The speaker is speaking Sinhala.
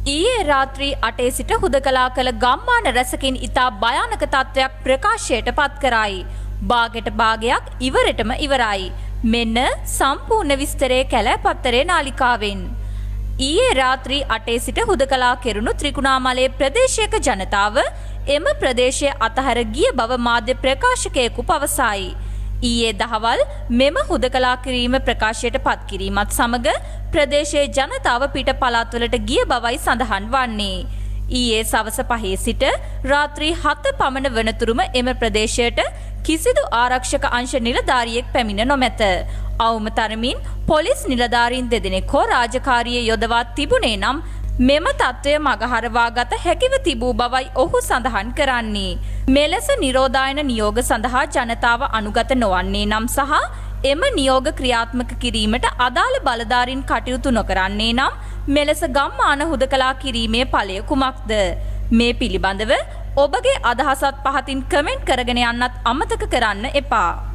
ඊයේ රාත්‍රී 8 සිට හුදකලා කළ ගම්මාන රැසකින් ඉතා භයානක තත්ත්වයක් ප්‍රකාශයට පත් කරයි. භාගයට භාගයක් ඉවරටම ඉවරයි. මෙන්න සම්පූර්ණ විස්තරය කැලෑපත්තරේ නාලිකාවෙන්. ඊයේ රාත්‍රී 8 සිට හුදකලා කෙරුණු ත්‍රිකුණාමලයේ ප්‍රදේශයක ජනතාව එම ප්‍රදේශයේ අතහැර ගිය බව මාධ්‍ය ප්‍රකාශකයෙකු පවසයි. ඊයේ දහවල් මෙම හුදකලා කිරීම ප්‍රකාශයට පත් කිරීමත් සමග ප්‍රදේශයේ ජනතාව පිට පළාත්වලට ගිය බවයි සඳහන් වන්නේ. ඊයේ සවස 5 සිට රාත්‍රී 7 පමණ වනතුරුම එම ප්‍රදේශයට කිසිදු ආරක්ෂක අංශ නිලධාරියෙක් පැමිණ නොමැත. අවම තරමින් පොලිස් නිලධාරීන් දෙදෙනෙක් හෝ රාජකාරියේ යොදවා තිබුණේ නම් මෙම තත්ත්වය මගහරවා ගත හැකිව තිබූ බවයි ඔහු සඳහන් කරන්නේ. මෙලෙස නිරෝධායන නියෝග සඳහා ජනතාව අනුගත නොවන්නේ නම් සහ එම නියෝග ක්‍රියාත්මක කිරීමට අදාළ බලධාරීන් කටයුතු නොකරන්නේ නම් මෙලෙස ගම්මාන හුදකලා කිරීමේ ඵලය කුමක්ද? මේ පිළිබඳව ඔබගේ අදහසත් පහතින් කමෙන්ට් කරගෙන යන්නත් අමතක කරන්න එපා.